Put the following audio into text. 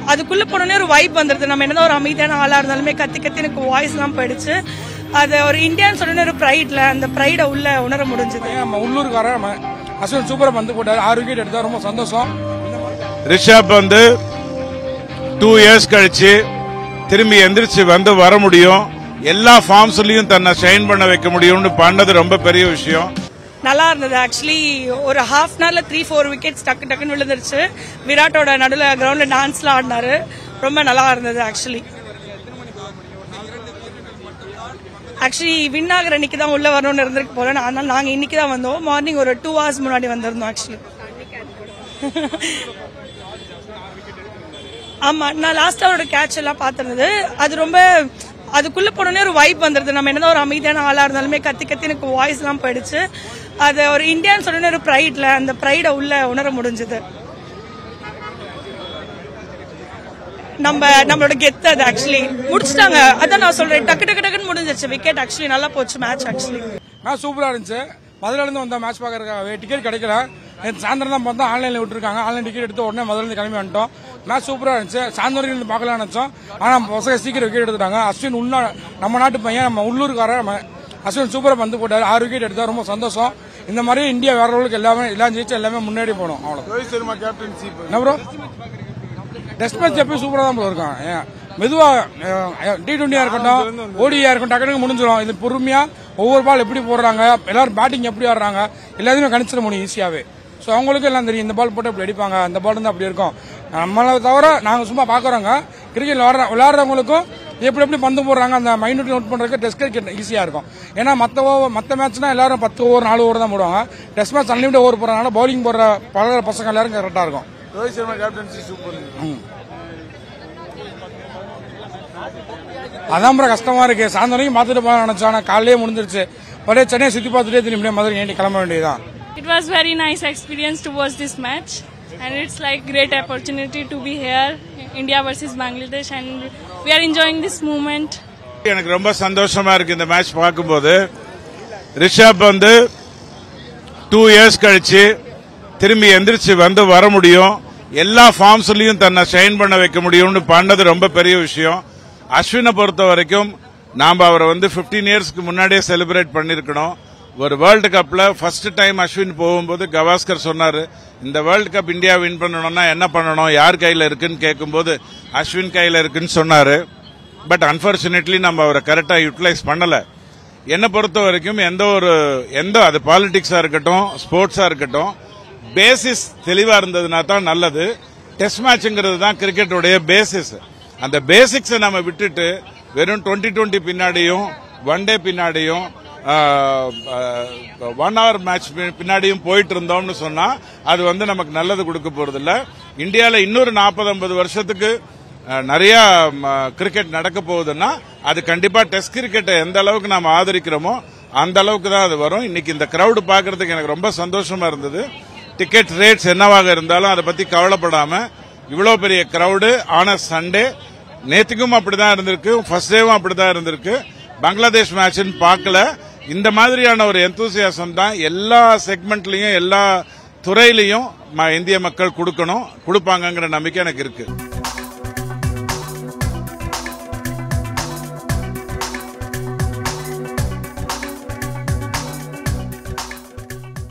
அதுக்குள்ள போனோடனே ஒரு வைப் வந்துருது. நம்ம என்னதான் ஒரு அமைதியான ஆளா இருந்தாலுமே கத்தி கத்தி எனக்கு வாய்ஸ் எல்லாம் போயிடுச்சு. அது ஒரு இந்தியான்னு சொன்ன ஒரு ப்ரைட்ல அந்த ப்ரைட உள்ள உணர முடிஞ்சது. நம்ம உள்ளூர்காரன் அஸ்வின் சூப்பரா பந்து போட்டாரு, 6 விக்கெட் எடுத்தா ரொம்ப சந்தோஷம். ரிஷப் வந்து 2 இயர்ஸ் கழிச்சு திரும்பி எந்திரிச்சு வந்து வர முடியும், எல்லா ஃபார்ம்ஸ்லயும் தன்னை ஷைன் பண்ண வைக்க முடியும்னு பண்ணது ரொம்ப பெரிய விஷயம். நல்லா இருந்தது. ஆக்சுவலி ஒரு ஹாஃப் அன் ஹவர்ல 3-4 விக்கெட்ஸ் டக்கு டக்குன்னு விழுந்துருச்சு. விராட்டோட நடுவில் கிரவுண்ட்ல டான்ஸ்லாம் ஆடினாரு, ரொம்ப நல்லா இருந்தது. ஆக்சுவலி வின் ஆகிற அன்னைக்கு தான் உள்ள வரணும்னு இருந்திருக்கு போல. அதனால நாங்க இன்னைக்கு தான் வந்தோம். மார்னிங் ஒரு 2 hours முன்னாடி வந்திருந்தோம். ஆக்சுவலி ஆமா, நான் லாஸ்ட் அவரோட கேட்ச் எல்லாம் பாத்துருந்தது. அது ரொம்ப அதுக்குள்ள போனோடனே ஒரு வைப் வந்துருது. நம்ம என்னதான் ஒரு அமைதியான ஆளா இருந்தாலுமே கத்தி கத்தி எனக்கு வாய்ஸ் எல்லாம் போயிடுச்சு. அது ஒரு இந்தியான்னு சொன்ன ஒரு ப்ரைட்ல அந்த ப்ரைட உள்ள உணர முடிஞ்சது. நம்மளோட கெத்து அது. ஆக்சுவலி முடிச்சிட்டாங்க, அதான் நான் சொல்றேன், டக்கு டக்கு டக்குன்னு முடிஞ்சிருச்சு. விக்கெட் ஆக்சுவலி நல்லா போச்சு. மேட்ச் ஆக்சுவலி சூப்பரா இருந்துச்சு. மதுரையில இருந்து வந்த மேட்ச் பாக்குறதுக்கு டிக்கெட் கிடைக்கல. சாயந்தரம் தான் பார்த்தா ஆன்லைன்ல விட்டுருக்காங்க. ஆன்லைன் டிக்கெட் எடுத்து உடனே மதுரையில இருந்து கிளம்பி வந்துட்டோம். மேட்ச் சூப்பரா இருந்துச்சு. சாயந்தரம் இருந்து பார்க்கலாம்னு நினைச்சோம், ஆனா பசங்க சீக்கிரம் விக்கெட் எடுத்துட்டாங்க. அஸ்வின் நம்ம நாட்டு பையன், நம்ம உள்ளூர்காரன் அஸ்வின் சூப்பரா பந்து போட்டாரு, 6 விக்கெட் எடுத்தா ரொம்ப சந்தோஷம். இந்த மாதிரி இந்தியா வேற லெவலுக்கு எல்லாம் ஜெயிச்சு எல்லாமே முன்னாடி போனோம். அவ்வளவு ரோஹித் சர்மா கேப்டன்ஷிப் என்ன ப்ரோ? டெஸ்ட் மேட்ச் எப்பயும் சூப்பரா தான் ப்ரோ இருக்கான். மெதுவா T20 இருக்கட்டும், ODI இருக்கட்டும், டக்குனு முடிஞ்சிடும். இது பொறுமையா ஒவ்வொரு பால் எப்படி போடுறாங்க, எல்லாரும் பேட்டிங் எப்படி ஆடுறாங்க, எல்லாத்தையுமே கணிச்சிட முடியும் ஈஸியாவே. ஸோ அவங்களுக்கு எல்லாம் தெரியும், இந்த பால் போட்டு அப்படி அடிப்பாங்க, அந்த பால் வந்து அப்படி இருக்கும். நம்மளை தவிர நாங்கள் சும்மா பாக்குறோங்க. கிரிக்கெட் விளையாடுறவங்களுக்கும் எப்படி பந்து போடுறாங்க அந்த மைனூட் நோட் பண்றதுக்கு டெஸ்ட் கிரிக்கெட் ஈஸியா இருக்கும். ஏன்னா மற்ற மேட்ச்னா எல்லாரும் 10 ஓவர் 4 ஓவர் தான் போடுவாங்க. டெஸ்ட் மேட்ச் அன்லிமிட் ஓவர் போடுறதுனால பவுலிங் போடுற பழகிற பசங்க எல்லாரும் கரெக்டா இருக்கும். Rohit Sharma captaincy super. அதான் ப்ரோ கஷ்டமா இருக்கு. சாயந்தரம் பார்த்துட்டு போக நினைச்சோம், ஆனா காலையிலே முடிஞ்சிருச்சு. அப்படியே சென்னை சுத்தி பார்த்துட்டே திரும்பி மதுரை ஏண்டி கிளம்ப வேண்டியதுதான். It was very nice experience to watch this match, and it's like great opportunity to be here, India versus Bangladesh, and we are enjoying this moment. எனக்கு ரொம்ப சந்தோஷமா இருக்கு இந்த மேட்ச் பார்க்கும்போது. ரிஷப் வந்து 2 இயர்ஸ் கழிச்சு திரும்பி எந்திரிச்சு வந்து வர முடியும், எல்லா ஃபார்ம்ஸ்லயும் தன்னை ஷைன் பண்ண வைக்க முடியும்னு பண்ணது ரொம்ப பெரிய விஷயம். அஸ்வினை பொறுத்த வரைக்கும் நாம அவரை வந்து 15 இயர்ஸ்க்கு முன்னாடியே செலிப்ரேட் பண்ணிருக்கணும். ஒரு வேர்ல்டு கப்ல ஃபர்ஸ்ட் டைம் அஸ்வின் போகும்போது கவாஸ்கர் சொன்னாரு, இந்த வேர்ல்டு கப் இந்தியா வின் பண்ணணும்னா என்ன பண்ணணும், யார் கையில இருக்குன்னு கேட்கும்போது அஸ்வின் கையில இருக்குன்னு சொன்னாரு. பட் அன்பார்ச்சுனேட்லி நம்ம அவரை கரெக்டா யூட்டிலைஸ் பண்ணல. என்னை பொறுத்த வரைக்கும் எந்த அது பாலிடிக்ஸா இருக்கட்டும், ஸ்போர்ட்ஸா இருக்கட்டும், பேசிஸ் தெளிவா இருந்ததுன்னா தான் நல்லது. டெஸ்ட் மேட்ச்ங்கிறது தான் கிரிக்கெட்டோடைய பேசிஸ். அந்த பேசிக்ஸை நம்ம விட்டுட்டு வெறும் 2020 பின்னாடியும், ஒன் டே பின்னாடியும், 1 hour மேட்ச் பின்னாடியும் போயிட்டு இருந்தோம்னு சொன்னா அது வந்து நமக்கு நல்லது கொடுக்க போறது இல்ல. இந்தியாவில் இன்னொரு 40-50 வருஷத்துக்கு நிறைய கிரிக்கெட் நடக்க போகுதுன்னா அது கண்டிப்பா டெஸ்ட் கிரிக்கெட்டை எந்த அளவுக்கு நாம ஆதரிக்கிறோமோ அந்த அளவுக்கு தான் அது வரும். இன்னைக்கு இந்த கிரௌடு பாக்குறதுக்கு எனக்கு ரொம்ப சந்தோஷமா இருந்தது. டிக்கெட் ரேட்ஸ் என்னவாக இருந்தாலும் அதை பத்தி கவலைப்படாம இவ்வளவு பெரிய கிரௌடு ஆன சண்டே, நேத்துக்கும் அப்படிதான் இருந்திருக்கு, ஃபர்ஸ்ட் டேவும் அப்படிதான் இருந்திருக்கு. பங்களாதேஷ் மேட்ச்னு பார்க்கல, இந்த மாதிரியான ஒரு எந்தூசியாசம் தான் எல்லா செக்மெண்ட்லயும் எல்லா துறையிலையும் இந்திய மக்கள் கொடுப்பாங்கங்கிற நம்பிக்கை எனக்கு இருக்கு.